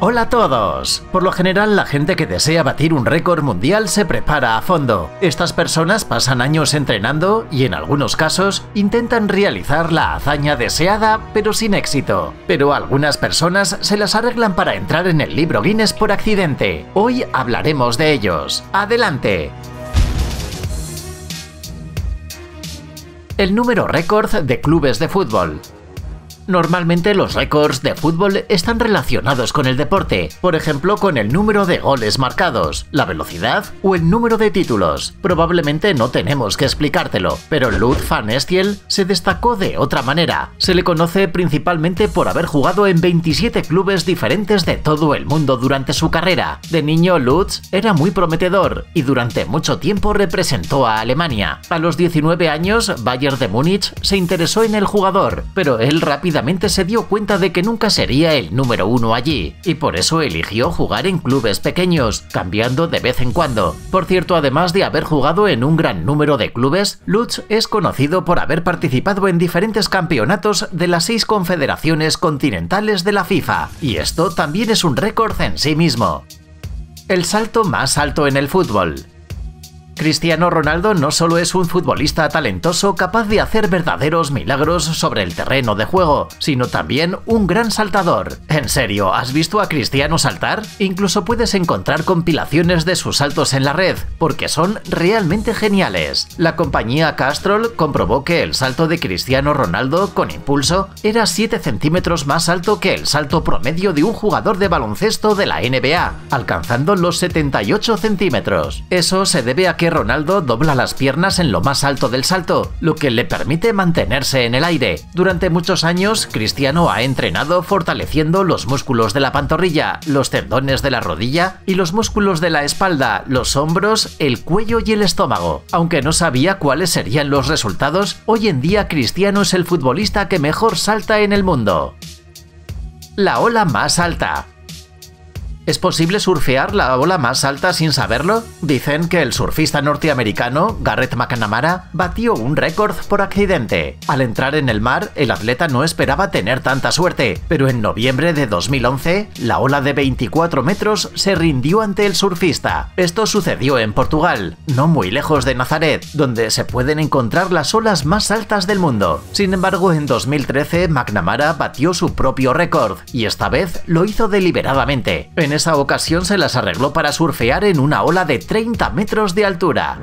Hola a todos. Por lo general, la gente que desea batir un récord mundial se prepara a fondo. Estas personas pasan años entrenando y en algunos casos intentan realizar la hazaña deseada pero sin éxito. Pero algunas personas se las arreglan para entrar en el libro Guinness por accidente. Hoy hablaremos de ellos. ¡Adelante! El número récord de clubes de fútbol. Normalmente los récords de fútbol están relacionados con el deporte, por ejemplo con el número de goles marcados, la velocidad o el número de títulos. Probablemente no tenemos que explicártelo, pero Lutz van Estiel se destacó de otra manera. Se le conoce principalmente por haber jugado en 27 clubes diferentes de todo el mundo durante su carrera. De niño, Lutz era muy prometedor y durante mucho tiempo representó a Alemania. A los 19 años, Bayern de Múnich se interesó en el jugador, pero él rápidamente se dio cuenta de que nunca sería el número uno allí, y por eso eligió jugar en clubes pequeños, cambiando de vez en cuando. Por cierto, además de haber jugado en un gran número de clubes, Lutz es conocido por haber participado en diferentes campeonatos de las 6 confederaciones continentales de la FIFA, y esto también es un récord en sí mismo. El salto más alto en el fútbol. Cristiano Ronaldo no solo es un futbolista talentoso capaz de hacer verdaderos milagros sobre el terreno de juego, sino también un gran saltador. En serio, ¿has visto a Cristiano saltar? Incluso puedes encontrar compilaciones de sus saltos en la red, porque son realmente geniales. La compañía Castrol comprobó que el salto de Cristiano Ronaldo con impulso era 7 centímetros más alto que el salto promedio de un jugador de baloncesto de la NBA, alcanzando los 78 centímetros. Eso se debe a que Ronaldo dobla las piernas en lo más alto del salto, lo que le permite mantenerse en el aire. Durante muchos años, Cristiano ha entrenado fortaleciendo los músculos de la pantorrilla, los tendones de la rodilla y los músculos de la espalda, los hombros, el cuello y el estómago. Aunque no sabía cuáles serían los resultados, hoy en día Cristiano es el futbolista que mejor salta en el mundo. La ola más alta. ¿Es posible surfear la ola más alta sin saberlo? Dicen que el surfista norteamericano Garrett McNamara batió un récord por accidente. Al entrar en el mar, el atleta no esperaba tener tanta suerte, pero en noviembre de 2011, la ola de 24 metros se rindió ante el surfista. Esto sucedió en Portugal, no muy lejos de Nazaret, donde se pueden encontrar las olas más altas del mundo. Sin embargo, en 2013, McNamara batió su propio récord, y esta vez lo hizo deliberadamente. En esa ocasión se las arregló para surfear en una ola de 30 metros de altura.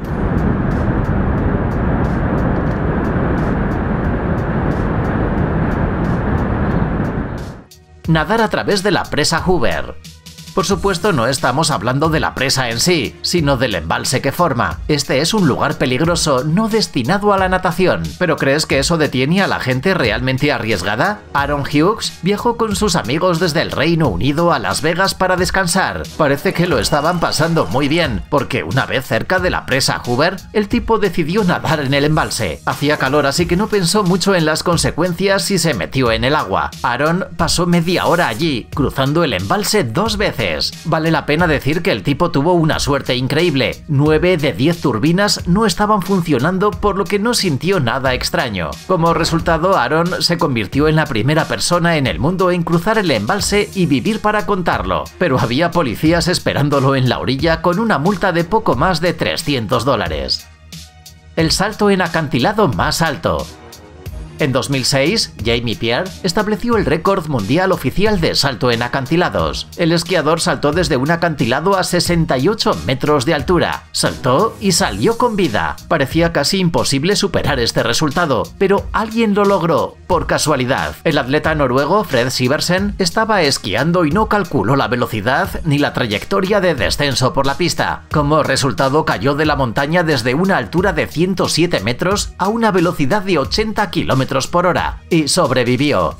Nadar a través de la presa Hoover. Por supuesto, no estamos hablando de la presa en sí, sino del embalse que forma. Este es un lugar peligroso, no destinado a la natación. ¿Pero crees que eso detiene a la gente realmente arriesgada? Aaron Hughes viajó con sus amigos desde el Reino Unido a Las Vegas para descansar. Parece que lo estaban pasando muy bien, porque una vez cerca de la presa Hoover, el tipo decidió nadar en el embalse. Hacía calor, así que no pensó mucho en las consecuencias y se metió en el agua. Aaron pasó media hora allí, cruzando el embalse 2 veces. Vale la pena decir que el tipo tuvo una suerte increíble. 9 de 10 turbinas no estaban funcionando, por lo que no sintió nada extraño. Como resultado, Aaron se convirtió en la primera persona en el mundo en cruzar el embalse y vivir para contarlo. Pero había policías esperándolo en la orilla con una multa de poco más de $300. El salto en acantilado más alto. En 2006, Jamie Pierre estableció el récord mundial oficial de salto en acantilados. El esquiador saltó desde un acantilado a 68 metros de altura. Saltó y salió con vida. Parecía casi imposible superar este resultado, pero alguien lo logró, por casualidad. El atleta noruego Fred Sivertsen estaba esquiando y no calculó la velocidad ni la trayectoria de descenso por la pista. Como resultado, cayó de la montaña desde una altura de 107 metros a una velocidad de 80 km por hora y sobrevivió.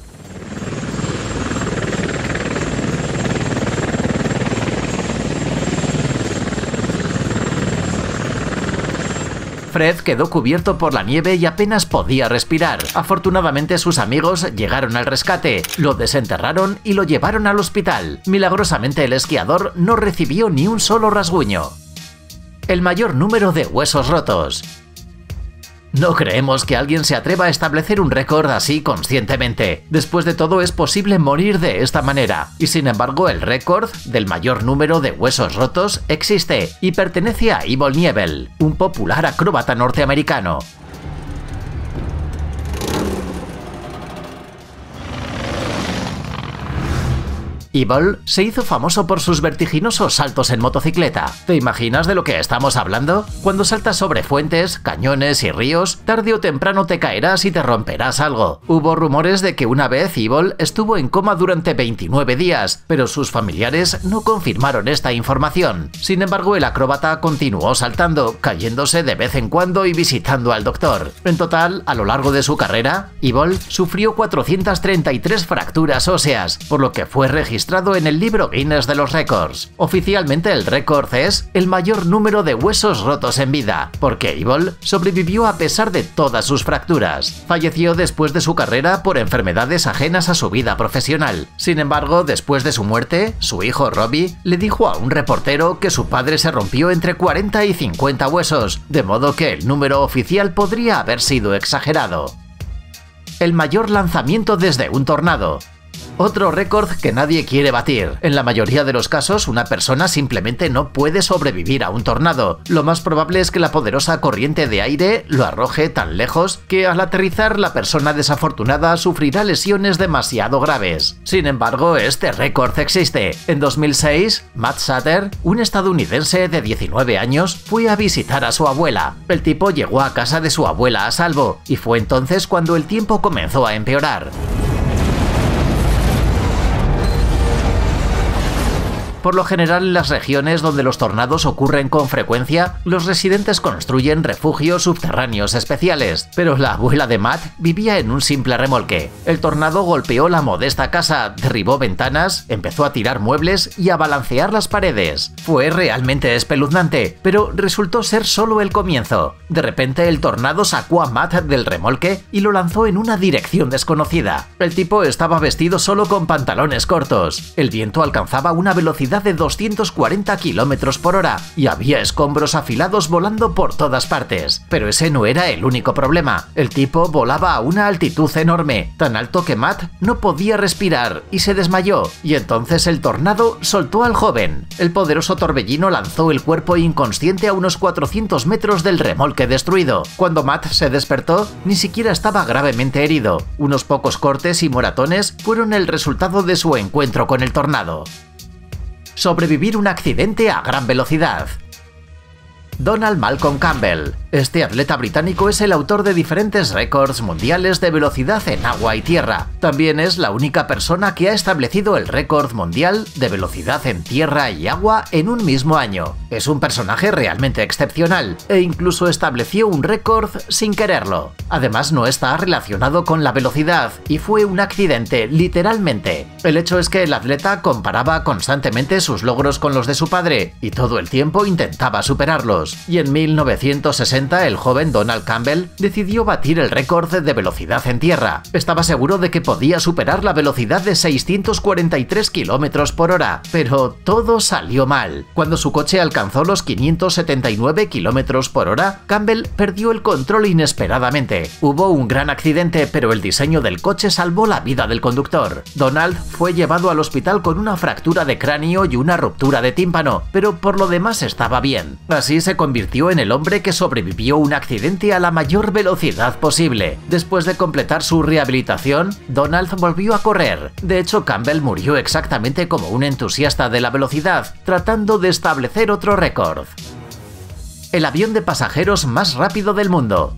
Fred quedó cubierto por la nieve y apenas podía respirar. Afortunadamente sus amigos llegaron al rescate, lo desenterraron y lo llevaron al hospital. Milagrosamente el esquiador no recibió ni un solo rasguño. El mayor número de huesos rotos. No creemos que alguien se atreva a establecer un récord así conscientemente. Después de todo, es posible morir de esta manera. Y sin embargo, el récord del mayor número de huesos rotos existe y pertenece a Evel Knievel, un popular acróbata norteamericano. Evel se hizo famoso por sus vertiginosos saltos en motocicleta. ¿Te imaginas de lo que estamos hablando? Cuando saltas sobre fuentes, cañones y ríos, tarde o temprano te caerás y te romperás algo. Hubo rumores de que una vez Evel estuvo en coma durante 29 días, pero sus familiares no confirmaron esta información. Sin embargo, el acróbata continuó saltando, cayéndose de vez en cuando y visitando al doctor. En total, a lo largo de su carrera, Evel sufrió 433 fracturas óseas, por lo que fue registrado en el libro Guinness de los récords. Oficialmente el récord es el mayor número de huesos rotos en vida, porque Evel sobrevivió a pesar de todas sus fracturas. Falleció después de su carrera por enfermedades ajenas a su vida profesional. Sin embargo, después de su muerte, su hijo Robbie le dijo a un reportero que su padre se rompió entre 40 y 50 huesos, de modo que el número oficial podría haber sido exagerado. El mayor lanzamiento desde un tornado. Otro récord que nadie quiere batir. En la mayoría de los casos, una persona simplemente no puede sobrevivir a un tornado. Lo más probable es que la poderosa corriente de aire lo arroje tan lejos que al aterrizar la persona desafortunada sufrirá lesiones demasiado graves. Sin embargo, este récord existe. En 2006, Matt Sutter, un estadounidense de 19 años, fue a visitar a su abuela. El tipo llegó a casa de su abuela a salvo, y fue entonces cuando el tiempo comenzó a empeorar. Por lo general, en las regiones donde los tornados ocurren con frecuencia, los residentes construyen refugios subterráneos especiales, pero la abuela de Matt vivía en un simple remolque. El tornado golpeó la modesta casa, derribó ventanas, empezó a tirar muebles y a balancear las paredes. Fue realmente espeluznante, pero resultó ser solo el comienzo. De repente, el tornado sacó a Matt del remolque y lo lanzó en una dirección desconocida. El tipo estaba vestido solo con pantalones cortos. El viento alcanzaba una velocidad de 240 km por hora y había escombros afilados volando por todas partes. Pero ese no era el único problema. El tipo volaba a una altitud enorme, tan alto que Matt no podía respirar y se desmayó, y entonces el tornado soltó al joven. El poderoso torbellino lanzó el cuerpo inconsciente a unos 400 metros del remolque destruido. Cuando Matt se despertó, ni siquiera estaba gravemente herido. Unos pocos cortes y moratones fueron el resultado de su encuentro con el tornado. Sobrevivir un accidente a gran velocidad. Donald Malcolm Campbell. Este atleta británico es el autor de diferentes récords mundiales de velocidad en agua y tierra. También es la única persona que ha establecido el récord mundial de velocidad en tierra y agua en un mismo año. Es un personaje realmente excepcional e incluso estableció un récord sin quererlo. Además, no está relacionado con la velocidad y fue un accidente, literalmente. El hecho es que el atleta comparaba constantemente sus logros con los de su padre y todo el tiempo intentaba superarlos. Y en 1960 el joven Donald Campbell decidió batir el récord de velocidad en tierra. Estaba seguro de que podía superar la velocidad de 643 km por hora, pero todo salió mal. Cuando su coche alcanzó los 579 km por hora, Campbell perdió el control inesperadamente. Hubo un gran accidente, pero el diseño del coche salvó la vida del conductor. Donald fue llevado al hospital con una fractura de cráneo y una ruptura de tímpano, pero por lo demás estaba bien. Así se convirtió en el hombre que sobrevivió un accidente a la mayor velocidad posible. Después de completar su rehabilitación, Donald volvió a correr. De hecho, Campbell murió exactamente como un entusiasta de la velocidad, tratando de establecer otro récord. El avión de pasajeros más rápido del mundo.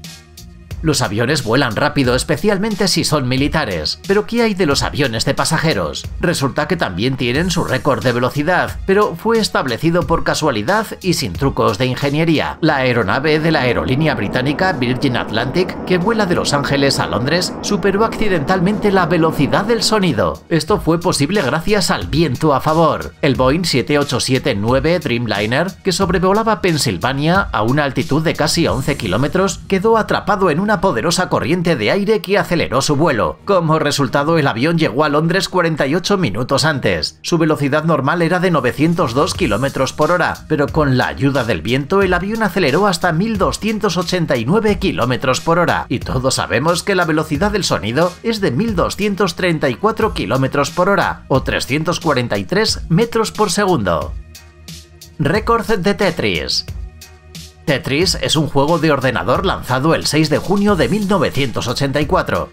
Los aviones vuelan rápido, especialmente si son militares. ¿Pero qué hay de los aviones de pasajeros? Resulta que también tienen su récord de velocidad, pero fue establecido por casualidad y sin trucos de ingeniería. La aeronave de la aerolínea británica Virgin Atlantic, que vuela de Los Ángeles a Londres, superó accidentalmente la velocidad del sonido. Esto fue posible gracias al viento a favor. El Boeing 787-9 Dreamliner, que sobrevolaba Pensilvania a una altitud de casi 11 kilómetros, quedó atrapado en una una poderosa corriente de aire que aceleró su vuelo. Como resultado, el avión llegó a Londres 48 minutos antes. Su velocidad normal era de 902 km por hora, pero con la ayuda del viento el avión aceleró hasta 1289 km por hora, y todos sabemos que la velocidad del sonido es de 1234 km por hora o 343 metros por segundo. Récord de Tetris. Tetris es un juego de ordenador lanzado el 6 de junio de 1984.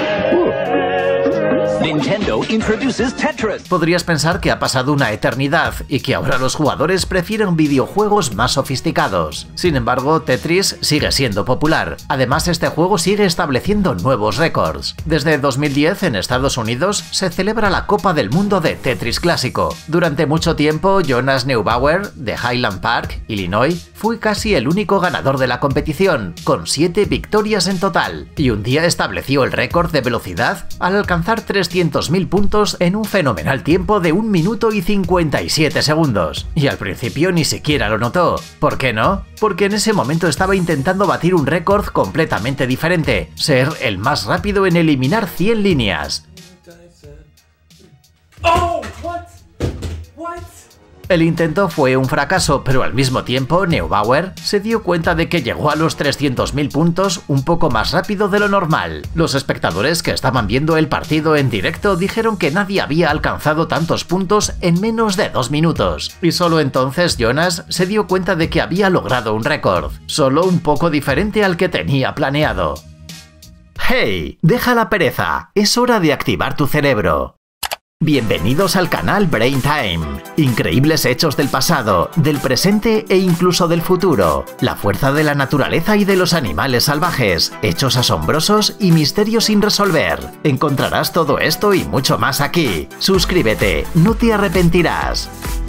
Nintendo introduces Tetris. Podrías pensar que ha pasado una eternidad y que ahora los jugadores prefieren videojuegos más sofisticados. Sin embargo, Tetris sigue siendo popular. Además, este juego sigue estableciendo nuevos récords. Desde 2010 en Estados Unidos se celebra la Copa del Mundo de Tetris clásico. Durante mucho tiempo, Jonas Neubauer, de Highland Park, Illinois, fue casi el único ganador de la competición, con 7 victorias en total, y un día estableció el récord de velocidad al alcanzar 300.000 puntos en un fenomenal tiempo de 1 minuto y 57 segundos. Y al principio ni siquiera lo notó. ¿Por qué no? Porque en ese momento estaba intentando batir un récord completamente diferente, ser el más rápido en eliminar 100 líneas. Oh, what? El intento fue un fracaso, pero al mismo tiempo Neubauer se dio cuenta de que llegó a los 300.000 puntos un poco más rápido de lo normal. Los espectadores que estaban viendo el partido en directo dijeron que nadie había alcanzado tantos puntos en menos de 2 minutos. Y solo entonces Jonas se dio cuenta de que había logrado un récord, solo un poco diferente al que tenía planeado. ¡Hey! Deja la pereza, es hora de activar tu cerebro. Bienvenidos al canal Brain Time. Increíbles hechos del pasado, del presente e incluso del futuro. La fuerza de la naturaleza y de los animales salvajes, hechos asombrosos y misterios sin resolver. Encontrarás todo esto y mucho más aquí. Suscríbete, no te arrepentirás.